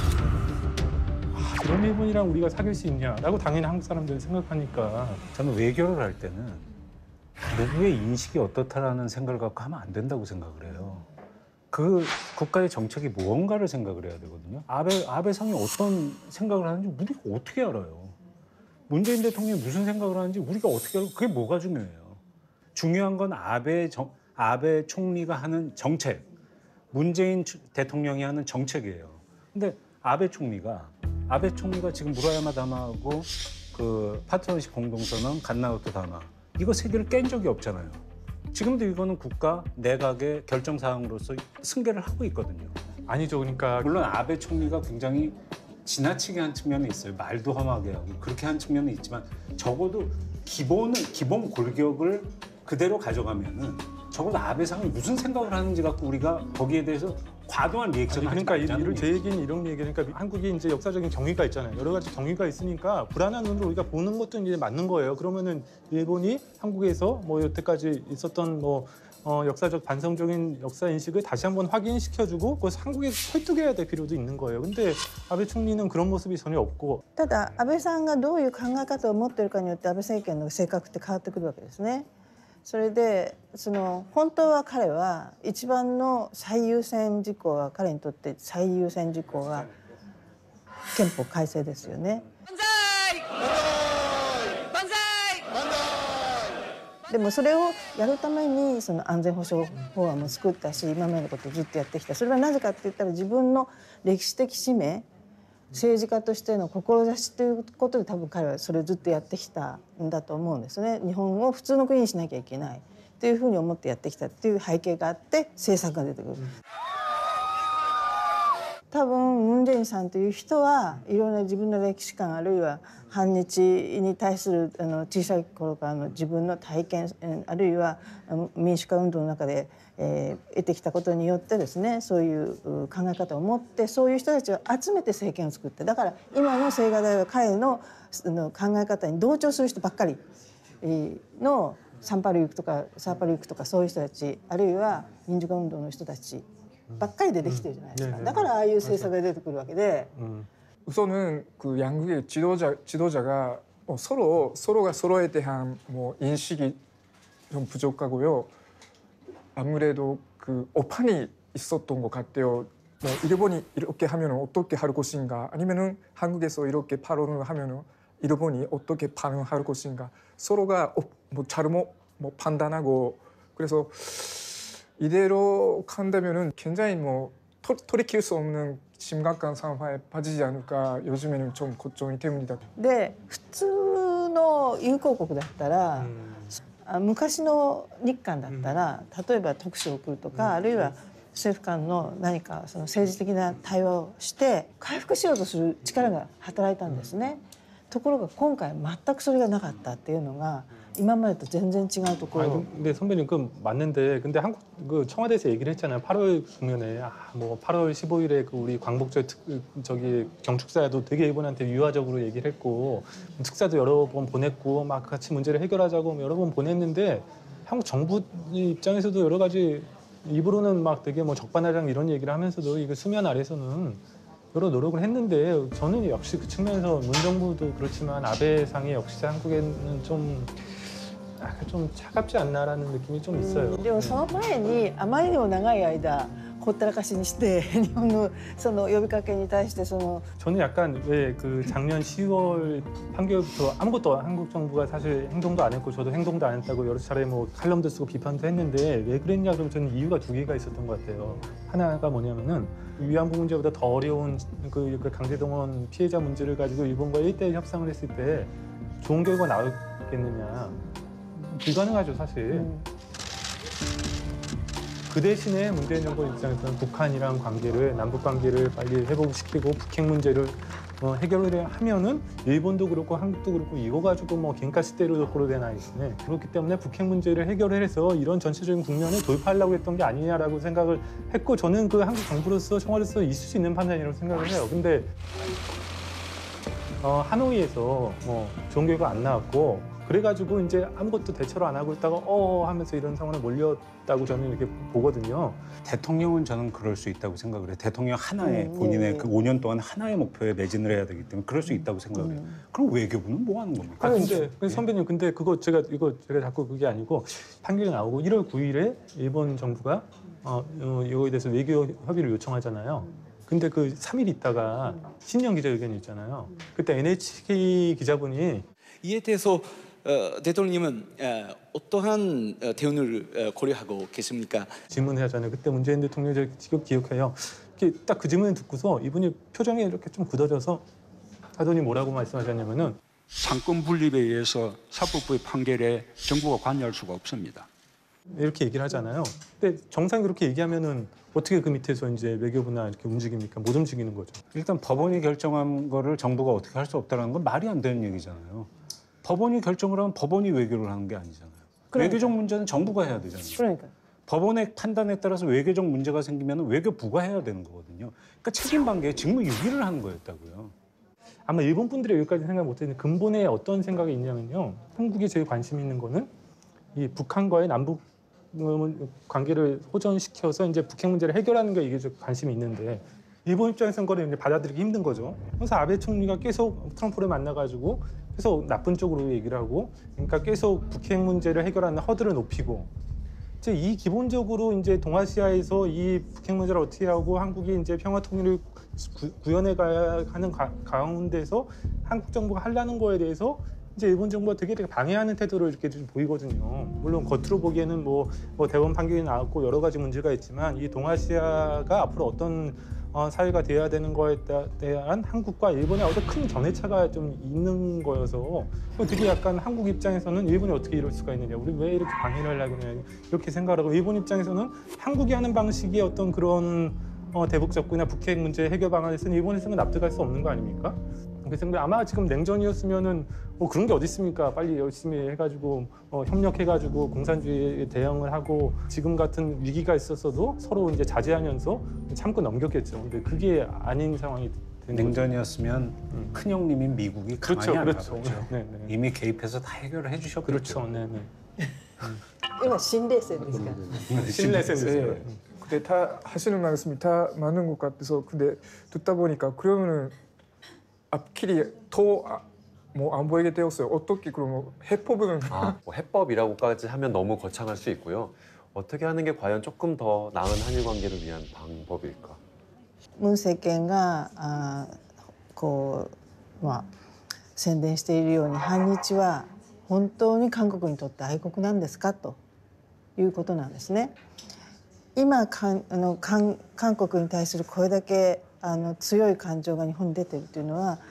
이런 일본이랑 우리가 사귈 수 있냐라고 당연히 한국 사람들이 생각하니까 저는 외교를 할 때는 누구의 인식이 어떻다라는 생각을 갖고 하면 안 된다고 생각을 해요. 그 국가의 정책이 무언가를 생각을 해야 되거든요. 아베상이 어떤 생각을 하는지 우리가 어떻게 알아요? 문재인 대통령이 무슨 생각을 하는지 우리가 어떻게 알고 그게 뭐가 중요해요? 중요한 건 아베 총리가 하는 정책, 문재인 대통령이 하는 정책이에요. 근데 아베 총리가 지금 무라야마 다마하고 그 파트너십 공동선언 갓나우토 다마 이거 세 개를 깬 적이 없잖아요. 지금도 이거는 국가 내각의 결정 사항으로서 승계를 하고 있거든요. 아니죠, 그러니까 물론 아베 총리가 굉장히 지나치게 한 측면이 있어요. 말도 험하게 하고 그렇게 한 측면이 있지만 적어도 기본 골격을 그대로 가져가면은 적어도 아베상이 무슨 생각을 하는지 갖고 우리가 거기에 대해서 과도한 리액션을 하지 말자는 제 얘기는 이런 얘기니까 그러니까 한국이 이제 역사적인 경위가 있잖아요. 여러 가지 경위가 있으니까 불안한 눈으로 우리가 보는 것도 이제 맞는 거예요. 그러면은 일본이 한국에서 뭐 여태까지 있었던 뭐 역사적 반성적인 역사 인식을 다시 한번 확인시켜주고 그것을 한국에 설득해야 될 필요도 있는 거예요. 근데 아베 총리는 그런 모습이 전혀 없고. ただ安倍さんがどういう考え方を持っているかによって安倍政権の性格って変わってくるわけですね。それで本当は彼は一番の最優先事項は彼にとって最優先事項は憲法改正ですよね。でもそれをやるために安全保障法案も作ったし今までのことをずっとやってきた。それはなぜかって言ったら自分の歴史的使命政治家としての志ということで多分彼はそれをずっとやってきたんだと思うんですね。日本を普通の国にしなきゃいけないというふうに思ってやってきたっていう背景があって政策が出てくる。多分ムン・ジェインさんという人はいろんな自分の歴史観あるいは反日に対する小さい頃からの自分の体験あるいは民主化運動の中で得てきたことによってですねそういう考え方を持ってそういう人たちを集めて政権を作ってだから今の青瓦台は彼の考え方に同調する人ばっかりのサンパルユクとかサーパルユクとかそういう人たちあるいは民主化運動の人たちばっかりでできてるじゃないですか。だからああいう政策が出てくるわけで。 우선은 그 양국의 지도자가 서로가 서로에 대한 뭐 인식이 좀 부족하고요. 아무래도 그 오판이 있었던 것 같아요. 뭐 일본이 이렇게 하면 어떻게 할 것인가, 아니면은 한국에서 이렇게 발언을 하면 일본이 어떻게 반응할 것인가, 서로가 뭐 잘못 뭐 판단하고 그래서 이대로 간다면은 굉장히 뭐 돌이킬 수 없는 심각한 상황에 빠지지 않을까 요즘에는 좀 걱정이 됩니다. で普通の友好国だったら、昔の日韓だったら、例えば特使を送るとか、あるいは政府間の何か政治的な対話をして回復しようとする力が働いたんですね。ところが今回全くそれがなかったっていうのが今までと全然違うところ。 아니, 근데 선배님 그 맞는데 근데 한국 그 청와대에서 얘기를 했잖아요. 8월 국면에 뭐 8월 15일에 그 우리 광복절 저기 경축사도 되게 일본한테 유화적으로 얘기를 했고 특사도 여러 번 보냈고 막 같이 문제를 해결하자고 여러 번 보냈는데 한국 정부 입장에서도 여러 가지 입으로는 막 되게 뭐 적반하장 이런 얘기를 하면서도 이거 수면 아래서는 여러 노력을 했는데 저는 역시 그 측면에서 문 정부도 그렇지만 아베 상이 역시 한국에는 좀 차갑지 않나라는 느낌이 좀 있어요. でもその前にあまりにも長い間ほったらかしにして日本のその呼びかけに対してその 저는 약간 왜 그 작년 10월 판결부터 아무것도 한국 정부가 사실 행동도 안 했고 저도 행동도 안 했다고 여러 차례 뭐 칼럼도 쓰고 비판도 했는데 왜 그랬냐 그러면 저는 이유가 두 개가 있었던 것 같아요. 하나가 뭐냐면은 위안부 문제보다 더 어려운 그 강제동원 피해자 문제를 가지고 일본과 1대1 협상을 했을 때 좋은 결과 나오겠느냐. 불가능하죠 사실. 그 대신에 문재인 정부 입장에서는 북한이랑 관계를 남북 관계를 빨리 회복시키고 북핵 문제를 해결을 하면은 일본도 그렇고 한국도 그렇고 이거 가지고 뭐 갱가시대로 고려되나 있네. 그렇기 때문에 북핵 문제를 해결해서 이런 전체적인 국면을 돌파하려고 했던 게 아니냐라고 생각을 했고 저는 그 한국 정부로서 청와대로서 있을 수 있는 판단이라고 생각을 해요. 근데 하노이에서 뭐 좋은 결과 안 나왔고. 그래가지고 이제 아무것도 대처를 안 하고 있다가 하면서 이런 상황에 몰렸다고 저는 이렇게 보거든요. 대통령은 저는 그럴 수 있다고 생각을 해요. 대통령 하나의 본인의 그 5년 동안 하나의 목표에 매진을 해야 되기 때문에 그럴 수 있다고 생각을 해요. 그럼 외교부는 뭐 하는 겁니까? 근데 선배님 근데 그거 제가 자꾸 그게 아니고 판결이 나오고 1월 9일에 일본 정부가 이거에 대해서 외교 협의를 요청하잖아요. 근데 그 3일 있다가 신년 기자회견이 있잖아요. 그때 NHK 기자분이 이에 대해서 대통령님은 어떠한 대응을 고려하고 계십니까? 질문을 하잖아요. 그때 문재인 대통령이 제가 지금 기억해요. 딱 그 질문을 듣고서 이분이 표정이 이렇게 좀 굳어져서 하더니 뭐라고 말씀하셨냐면은 상권 분립에 의해서 사법부의 판결에 정부가 관여할 수가 없습니다. 이렇게 얘기를 하잖아요. 근데 정상 그렇게 얘기하면은 어떻게 그 밑에서 이제 외교부나 이렇게 움직입니까? 못 움직이는 거죠. 일단 법원이 결정한 거를 정부가 어떻게 할 수 없다는 건 말이 안 되는 얘기잖아요. 법원이 결정을 하면 법원이 외교를 하는 게 아니잖아요. 그러니까. 외교적 문제는 정부가 해야 되잖아요. 그러니까. 법원의 판단에 따라서 외교적 문제가 생기면 외교부가 해야 되는 거거든요. 그러니까 책임 관계에 직무유기를 하는 거였다고요. 아마 일본 분들이 여기까지 생각 못했는데 근본에 어떤 생각이 있냐면요. 한국이 제일 관심 있는 거는 이 북한과의 남북 관계를 호전시켜서 이제 북핵 문제를 해결하는 게 이게 좀 관심이 있는데 일본 입장에서는 그걸 이제 받아들이기 힘든 거죠. 그래서 아베 총리가 계속 트럼프를 만나가지고 계속 나쁜 쪽으로 얘기를 하고, 그러니까 계속 북핵 문제를 해결하는 허들을 높이고, 이제 이 기본적으로 이제 동아시아에서 이 북핵 문제를 어떻게 하고 한국이 이제 평화 통일을 구현해 가야 하는 가운데서 한국 정부가 하려는 거에 대해서 이제 일본 정부가 되게 방해하는 태도를 이렇게 좀 보이거든요. 물론 겉으로 보기에는 뭐 대법원 판결이 나왔고 여러 가지 문제가 있지만 이 동아시아가 앞으로 어떤 사회가 돼야 되는 거에 대한 한국과 일본의 어떤 큰 견해차가 좀 있는 거여서 되게 약간 한국 입장에서는 일본이 어떻게 이럴 수가 있느냐, 우리 왜 이렇게 방해를 하려고 그러냐 이렇게 생각을 하고, 일본 입장에서는 한국이 하는 방식의 어떤 그런 대북 접근이나 북핵 문제 해결 방안에서는 일본에서는 납득할 수 없는 거 아닙니까? 그래서 아마 지금 냉전이었으면은 그런 게 어디 있습니까? 빨리 열심히 해가지고 협력해가지고 공산주의에 대응을 하고 지금 같은 위기가 있었어도 서로 이제 자제하면서 참고 넘겼겠죠. 근데 그게 아닌 상황이 된 냉전이었으면 큰 형님인 미국이 가만히 안 그렇죠. 가겠죠. 네. 이미 개입해서 다 해결을 해주셨겠죠. 그렇죠. 네네. 이건 신뢰성입니까? 신뢰성이죠. 근데 다 하시는 말씀이 다 맞는 것 같아서, 근데 듣다 보니까 그러면은 앞길이 더 뭐 안 보이게 되었어요. 어떻게 그러면 해법은? 뭐 해법이라고까지 하면 너무 거창할 수 있고요. 어떻게 하는 게 과연 조금 더 나은 한일 관계를 위한 방법일까? 文政権が宣伝しているように反日は本当に韓国にとって愛国なんですかということなんですね。今韓国に対するこれだけ強い感情が日本に出ているというのは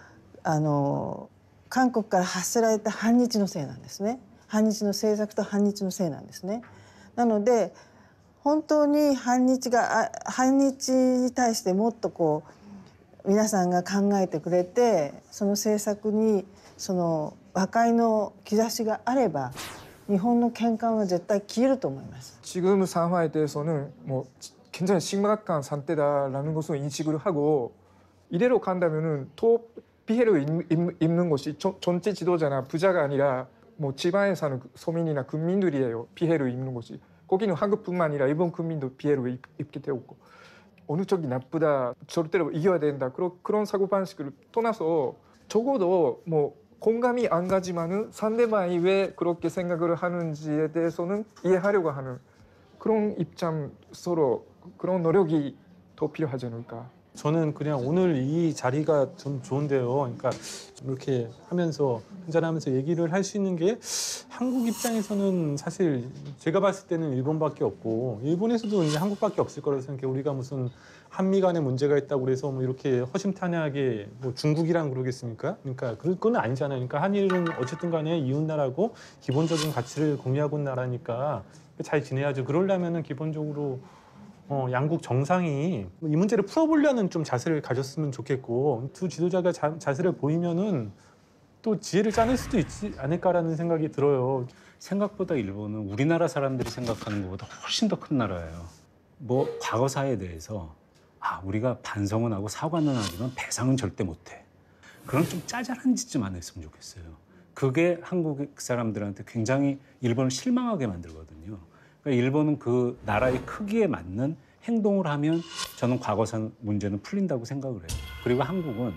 韓国から発せられた反日のせいなんですね。反日の政策と反日のせいなんですね。なので本当に反日に対してもっと皆さんが考えてくれて、その政策に和解の兆しがあれば日本の返還は絶対消えると思います。 지금 상황에 대해서는 뭐 굉장히 심각한 상태다라는 것을 인식을 하고 이대로 간다면은 또 피해를 입는 것이 전체 지도자나 부자가 아니라 뭐 지방에 사는 서민이나 국민들이에요. 피해를 입는 것이. 거기는 한국뿐만 아니라 일본 국민도 피해를 입게 되었고 어느 쪽이 나쁘다 절대로 이겨야 된다 그런 사고방식을 떠나서 적어도 뭐 공감이 안 가지만은 상대방이 왜 그렇게 생각을 하는지에 대해서는 이해하려고 하는 그런 입장 서로 그런 노력이 더 필요하지 않을까. 저는 그냥 오늘 이 자리가 좀 좋은데요. 그러니까 이렇게 하면서 한잔하면서 얘기를 할 수 있는 게 한국 입장에서는 사실 제가 봤을 때는 일본밖에 없고 일본에서도 이제 한국밖에 없을 거라고 생각해요. 우리가 무슨 한미 간에 문제가 있다고 그래서 뭐 이렇게 허심탄회하게 뭐 중국이랑 그러겠습니까? 그러니까 그건 아니잖아요. 그러니까 한일은 어쨌든 간에 이웃 나라고 기본적인 가치를 공유하고 있는 나라니까 잘 지내야죠. 그러려면은 기본적으로 양국 정상이 이 문제를 풀어보려는 좀 자세를 가졌으면 좋겠고 두 지도자가 자세를 보이면은 또 지혜를 짜낼 수도 있지 않을까라는 생각이 들어요. 생각보다 일본은 우리나라 사람들이 생각하는 것보다 훨씬 더 큰 나라예요. 뭐 과거사에 대해서 우리가 반성은 하고 사과는 하지만 배상은 절대 못해. 그런 좀 짜잘한 짓 좀 안 했으면 좋겠어요. 그게 한국 사람들한테 굉장히 일본을 실망하게 만들거든요. 그러니까 일본은 그 나라의 크기에 맞는 행동을 하면 저는 과거사 문제는 풀린다고 생각을 해요. 그리고 한국은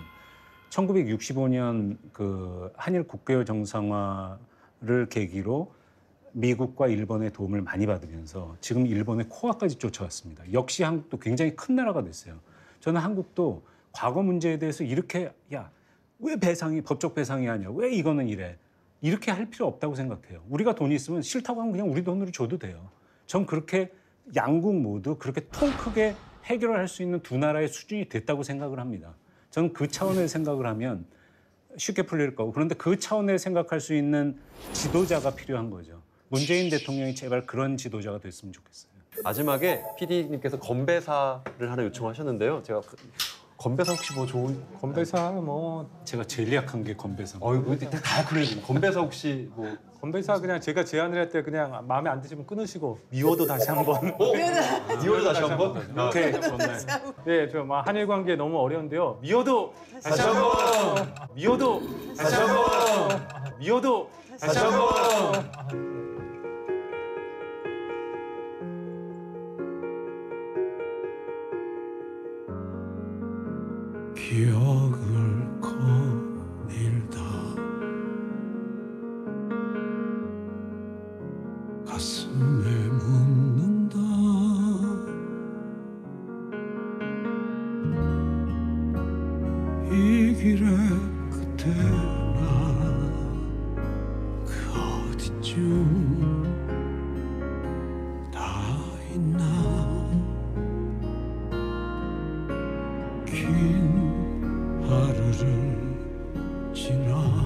1965년 그 한일 국교 정상화를 계기로 미국과 일본의 도움을 많이 받으면서 지금 일본의 코앞까지 쫓아왔습니다. 역시 한국도 굉장히 큰 나라가 됐어요. 저는 한국도 과거 문제에 대해서 이렇게 왜 배상이 법적 배상이 아니야? 왜 이거는 이래? 이렇게 할 필요 없다고 생각해요. 우리가 돈이 있으면 싫다고 하면 그냥 우리 돈으로 줘도 돼요. 전 그렇게 양국 모두 그렇게 통 크게 해결을 할 수 있는 두 나라의 수준이 됐다고 생각을 합니다. 저는 그 차원의 생각을 하면 쉽게 풀릴 거고 그런데 그 차원의 생각할 수 있는 지도자가 필요한 거죠. 문재인 대통령이 제발 그런 지도자가 됐으면 좋겠어요. 마지막에 PD님께서 건배사를 하나 요청하셨는데요. 제가 건배사 혹시 뭐 좋은 건배사 뭐 제가 제일 약한 게 건배사. 다 그래요. 건배사 혹시 뭐 건배사 그냥 제가 제안을 할 때 그냥 마음에 안 드시면 끊으시고 미워도 다시 한번. 미워도 다시 한번. 오케이. 네, 저 한일 관계 너무 어려운데요. 미워도 다시 한번. 미워도 다시 한번. 미워도 다시 한번. 기억을 거닐다 가슴에 묻는다 이 길의 끝에나 그 어디쯤 다 있나 긴 하루를 지나